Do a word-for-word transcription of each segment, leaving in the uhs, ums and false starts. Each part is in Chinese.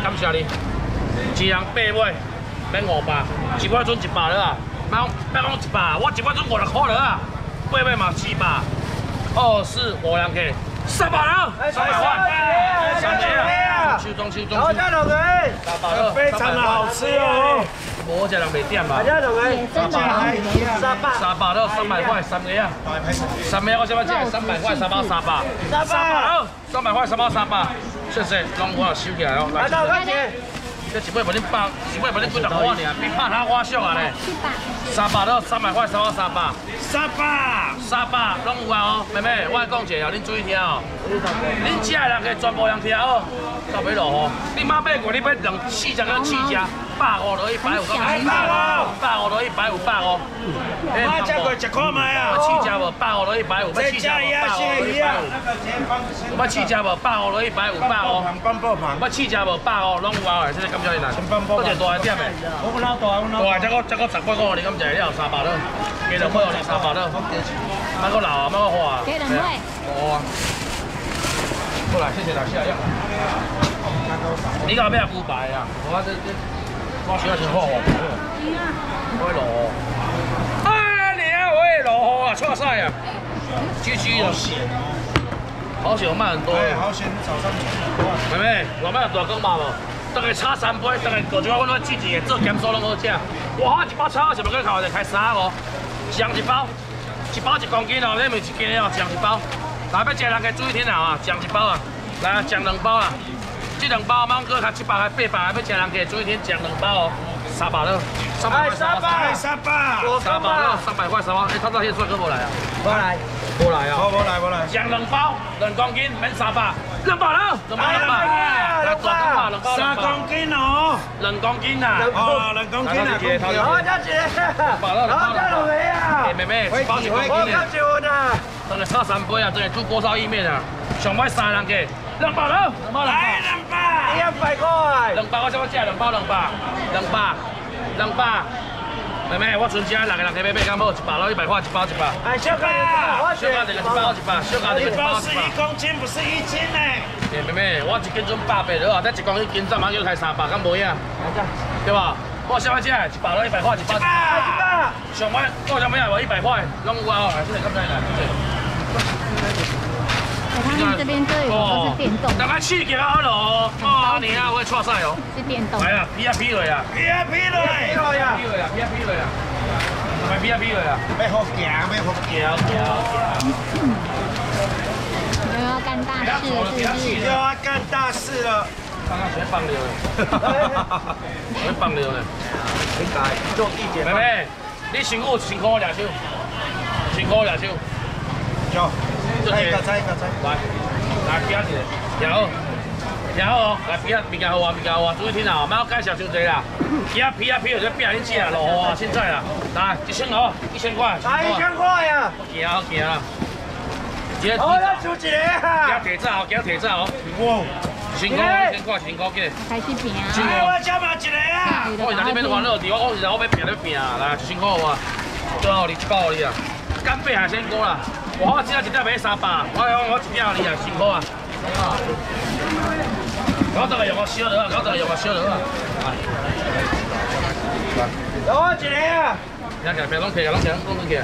感谢你。一人八尾，免五百，一尾准一百了啊！别讲别讲一百，我一尾准五十块了啊！八尾嘛七百，二四五人客，三百了，三百块，三百啊！收中收中。好，再两个，三百了， 非常的好吃哦。 无只人袂点嘛。 三百， 三百，三百了，三百块，三个啊！三个我想要借三百块，三包三百，三百了，三百块，三包三百，谢谢，拢我收起来哦。来到，快点。这一尾无恁百，一尾无恁几十块尔，比拍他我俗啊咧。三百了，三百块，三包三百。三百，三百，拢有啊哦，妹妹，我讲一下哦，恁注意听哦。恁食的人个全部人听哦，到尾落哦。你妈买过，你买两四只个四只，百五到一百五，百五，百五到一百五，百五。 我食过一块卖啊。 四只无，百五到一百五，要四只无，百五到一百五。我四只无，百五到一百五，百五。我四只无，百五，拢有啊，这个感谢你啦。多谢大点的。我老大，我老大。大这个这个十块五，你感谢了三百了，加两块，你三百了。买个老啊，买个花啊。 给两块。 哦。过来，谢谢啦，谢谢。你搞咩啊？五百啊？我这这，我需要钱花花。我落。哎，你啊，我也落啊，错赛啊。G G 的。好险，我卖很多。 好险，早上妹妹，外面有大公嘛无？大概炒三杯，大概五一包，阮煮一个做咸酥拢好食。哇，一包炒是不跟烤的，开三个，酱一包，一包一公斤哦，你咪一斤哦，酱一包。来要食人家注意听啊，酱一包啊，来啊，酱两包啊，这两包芒果才七百还八百，要食人家注意听，酱两包哦，三百了，三百块， 三百，三百， 三百了，三百块三包。哎，他到现在帅哥无来啊？ 无来， 无来啊？ 无来无来。 酱两包，两公斤，免三百，两百了，两百两百，来大公嘛，两包三公斤哦， 两公斤呐， 哦，两公斤啊， 好，再姐， 百了， 好，再两个啊， 妹妹，一包一公斤的，真的差三杯啊，真的煮锅烧意面啊，上摆三人给，两百了，两百来两百， 一百块， 两百我怎么食？两包两百，两百，两百。妹妹，我存钱六个人去买买干好，一百了，一百块一包一百。 哎，小哥， 小哥这个一包一百，小哥这个一包是一公斤，不是一斤呢。 哎，妹妹，我一斤准八百了啊，但一公斤斤怎么又开三百，敢无影？对吧？我小姐一百了，一百块一包。一百，一百。上摆我上摆也无一百块，拢有啊，这个感谢啦，谢谢。 他们这边这有都是电动， 大概刺激啊咯，哦，你啊会错赛哦。 是电动。 来啊，劈啊劈落啊， 劈啊劈落， 劈落啊，劈落啊，劈啊劈落啊，咪劈啊劈落啊， 要好行，要好行行。 又要干大事了，是不是？ 又要干大事了。 刚刚全放流了，全放流了。 应该做地检。 妹妹，你辛苦辛苦我俩手，辛苦我俩手。 有。再一个，再一个，再来，来劈一个，听好，听好哦，来劈啊，物件好啊，物件好啊，注意听啊，莫介绍伤济啦。劈啊劈啊劈，就劈恁吃啊，落雨啊，凊彩啦。来，一千哦，一千块。 来一千块呀！ 行好行啦。 好，咱出一个啊！ 惊提早哦，惊提早哦。哇！辛苦，一千块，辛苦嘅。 开始拼啊！ 哎，我加码一个啊！ 我是在那边玩乐的，我我是我要拼咧拼啊，来，一千块好啊。最后你一包你啊，干贝海鲜锅啦。我只要一条买三百，我我我一条你啊，辛苦啊！我这个用我烧了啊，我这个用我烧了啊。 来，我一个啊！ 别起，别拢起，拢起，拢起。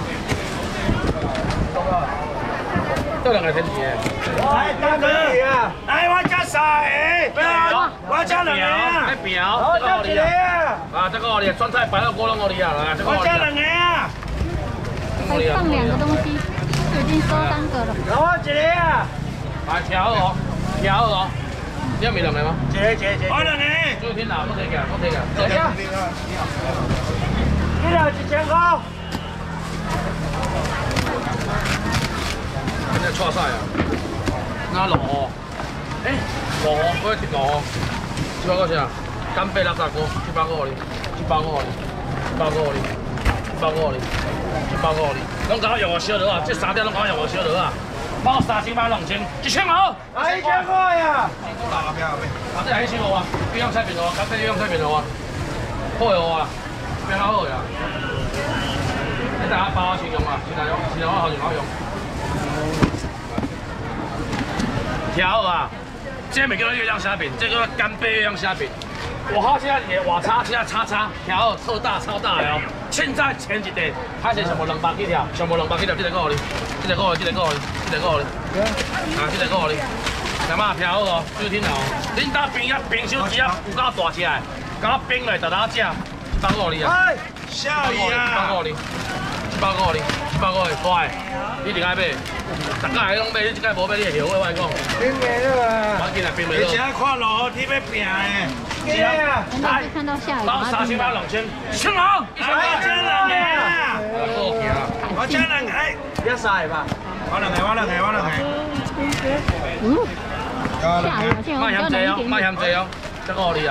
这两个天气诶。 来，大哥啊！ 来，我加三个，不要，我加两个啊！ 来表，这个你啊。啊，这个你酸菜白肉锅拢我你啊，来，这个我加两个啊。 还放两个东西。已经收三个了。我一个啊！ 来调好哦，调好哦。你要咪两个吗？ 一个一个一个。 我两个。 注意听啦，我睇嘅，我睇嘅。 等下。一条一千块。 今日錯晒啊！啱落河，誒落河嗰啲落河，一百塊錢啊！干貝垃圾鍋，一百個你，一百個你，一百個你，一百個你。一包五哩，拢搞用我烧落啊！这三条拢搞用我烧落啊！包三千包两千，一千好。 来一千块呀！ 来后边后边，啊这还是好啊，比用菜面好啊，干脆用菜面好啊，好的好啊，变较好呀。你大家包好先用啊，先来用，先来我后用好用。调好啊， 这没叫月亮虾饼，这个干贝月亮虾饼。我好现在也瓦叉，现在叉叉条特大超大的哦。现在前几天开始上无两百几条，上无两百几条，这个够哩，这个够哩，这个够哩，这个够哩，啊，这个够哩。什么条哦？注意听哦，恁家冰啊冰箱只啊有够大只的，甲冰来，大家食，一百五哩啊。 哎，少爷啊！ 一百五哩，一百五哩，一百五哩，乖，你一定爱买。大家拢买，你这个无买，你会后悔我讲。 冰没了， 我今日冰没而了。 且看路天要平的。 真的是看到下雨， 包三千包两千，青龙，一千哎，真两个啊！ 好行啊！ 我真两个，哎，一晒吧。我两个，我两个，我两个。 嗯，下雨好像卖有嫌济哦， 比较冷一点卖嫌济哦，这个你啊。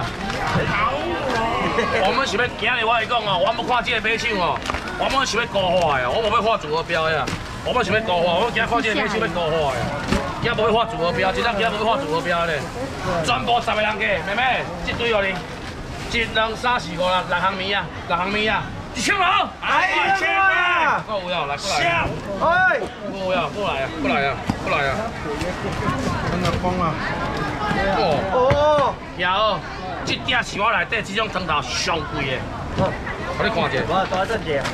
我们是要今日我跟你讲哦，我们看这个马手哦，我们是要高画的，我无要画组合标的，我们是要高画，我今日看这个马手要高画的，今日无要画组合标，今日今日无要画组合标的，全部十个人价，妹妹，这堆哦你，一、两、三、四、五、六，六行米啊，六行米啊，一千毛， 哎，一千啊！ 过有来过来， 哎， 过有过来啊，过来啊，过来啊， 真的疯啊！ 哦哦， 也好，这点是我内底这种汤头上贵的，我你看一下。 我多少钱？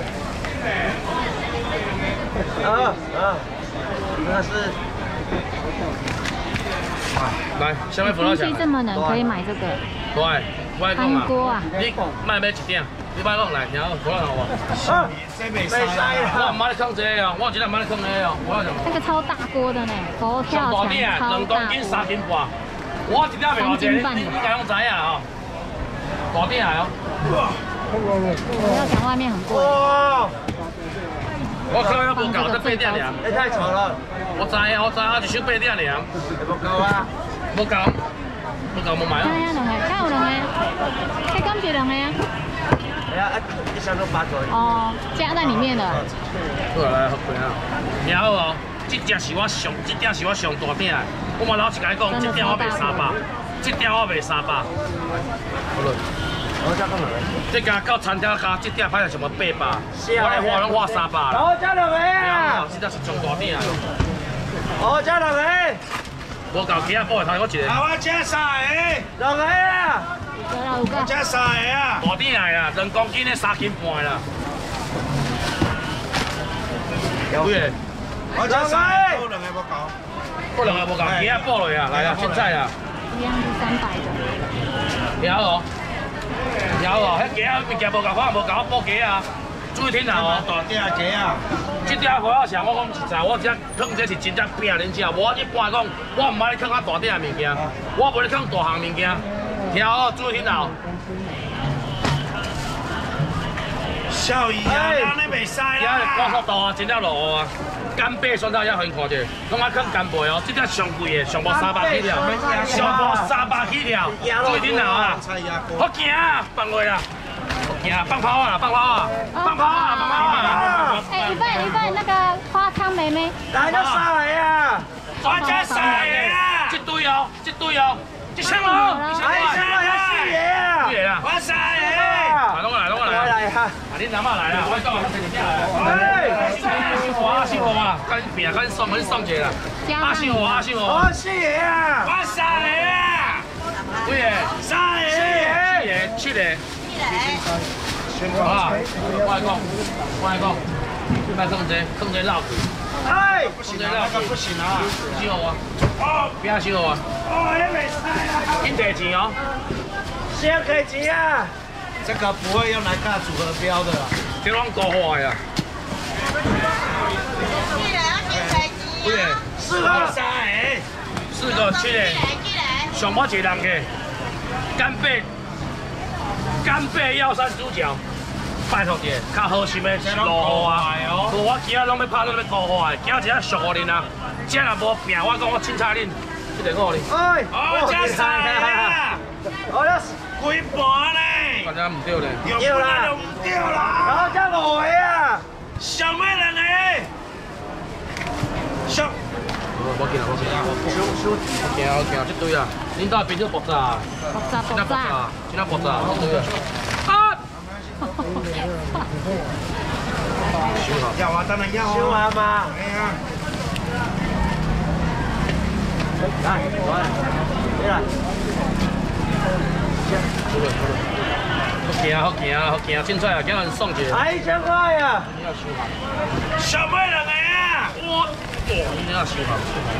啊啊，那是。 来，下面葡萄天气这么冷，可以买这个对，我讲汤锅啊。 你卖买一点，你卖讲来，然后葡萄好无？ 啊，这没晒我啦。 唔买你坑这个哦，我今日买你坑这个哦，我讲。 那个超大锅的呢，佛跳墙上大鼎啊， 超大两公斤三斤半，我一点袂偌济，你你应该拢知影哦。大鼎来哦。 佛跳墙外面很贵。 哇， 我靠，要无够，才八点尔。 你太丑了。 我知啊，我知啊，一手八点尔。 不够啊。 无够，无够无买啊。 看呀，两个，看有两个，还刚就两个呀。 哎呀，一箱都八九。 哦，加在里面的。 过来好贵啊！然后哦，这只是我上，这只是我上大鼎的。我嘛老实甲你讲，这鼎我卖三百，这鼎我卖三百。好了。 我加干嘛？ 这家到餐厅加这鼎歹像什么八百，我咧花拢花三百啦。 我加两个啊！ 啊！ 这只是上大鼎啊！ 我加两个。 无够鸡啊，补下头我一个。 啊，我加三个。两个啊！ 有了五个。 加三个啊！ 大鼎来啦，两公斤的三斤半啦。几个？ 我加三个。两个不够。 不两个无够，鸡啊补落啊，来啊，现在啊。 一样是三百的。 了哦，了哦，迄鸡啊物件无够，我无够我补鸡啊。注意听下哦， 大鼎鸡啊！ 这只火药肠，我讲实在，我只坑这是真正拼恁吃。我一般讲，我唔爱你坑较大鼎的物件，我无你坑大项物件。听好，注意听好。 少爷啊，咱你袂使今日啦。 高速道啊，真正落雨啊。干贝酸菜也互因看者，拢爱坑干贝哦，这只上贵的，上无三百起条，上无三百起条。注意听好啊！好行啊，放落啦。行，放炮啊，放炮啊，放炮啊，放炮啊！ 哎，一份一份那个花汤梅梅。 来就三个啊！我加三个啊！ 这堆哦，这堆哦，一千哦，一千哎，三个四个啊！ 几个啊？ 我三个。 来，拢来，拢来。 来哈！ 啊，恁阿妈来啦，我讲啊，先来。 哎， 辛苦啊，辛苦啊，赶拼，赶送，赶送一个啦。啊，辛苦啊，辛苦。 我四个啊！我三个啊！ 几个？ 三个。 七个，七个。啊，我来讲，我来讲，卖放这，放这绕去。 哎，不行啊，那个不行啊！ 辛苦啊！哦，边辛苦啊！ 哦，也没晒啊！ 恁提钱哦。 先给钱啊！这个不会用来干组合标的啦。 这拢高化呀。几个？ 四个三个。 四个七个。上我一个人去。干贝。干贝药膳猪脚，拜托者，较好心的是五号啊！无我今仔拢要拍，拢要五号的，今仔只俗互恁啊！这若无拼，我讲我凊彩恁，这个我哩。 哎，我加三个，我了几盘嘞？ 反正唔对嘞。 对啦，唔对啦。然后加五个啊，上咩两个？上。 我见啦，我见啦。收收。行啊行啊，这堆啊，恁兜冰箱爆炸。 爆炸爆炸。 今仔爆炸，好堆啊。啊！ 要啊，当然要啊。收啊嘛。哎呀。来，来。 啦。 好行啊，好行啊，好行！凊彩啊，今日送一个。 哎，一千块呀！ 你要收下。上买两个啊！哇！哇！你要收下。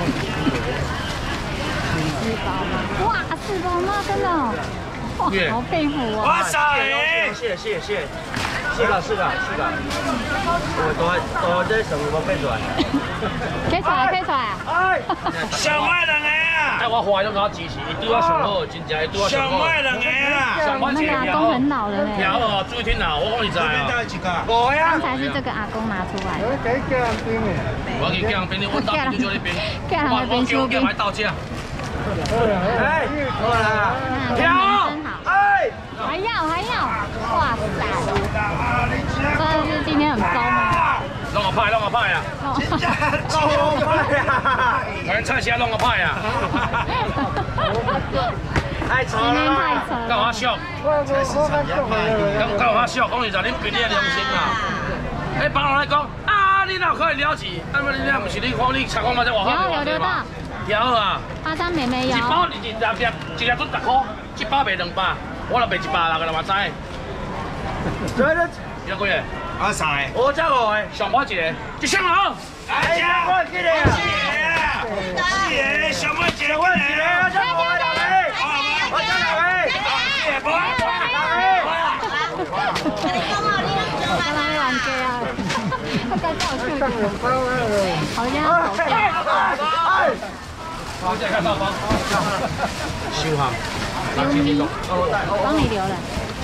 四包吗？哇，四包吗？真的？哇，好佩服哦！ 哇塞！谢谢谢谢。四个四个四个，我多多这什么配出来？ 开出来开出来啊！ 哎，上买两个啊！ 哎，我花都搞支持，伊对我上好，真正伊对我上好。 上买两个啊！ 那个阿公很老了嘞。 条哦，注意听啦，我讲你知啊。 我呀。 刚才是这个阿公拿出来的。 我给叫人冰的，我到冰就在那边。 我我叫叫来到家。 哎，过来啊！ 条， 哎， 还要还要，哇塞！真的是今天很糟吗？ 弄个派，弄个派啊！ 弄个派啊！ 我菜虾弄个派啊！ 太丑了！ 今天太丑了。 够我笑，够够我笑，讲实在，恁凭你的良心啊！哎，帮我来讲，啊，你哪可以了解？啊，不，你那不是你看你采光嘛，在外口有有流到。 条啊！ 花生妹妹有。 一包二二十粒，一粒都十块，一包卖两百，我就卖一百六个，嘛知。 对对。 几多个？ 阿三，我这个上包一个，一箱好。 哎呀，我这个啊，四个，上包一个，我一个，我这个，我这个，四个， 刚才玩这啊，他刚叫我去。好像好像。 我这看到包。收下。 帮你留了。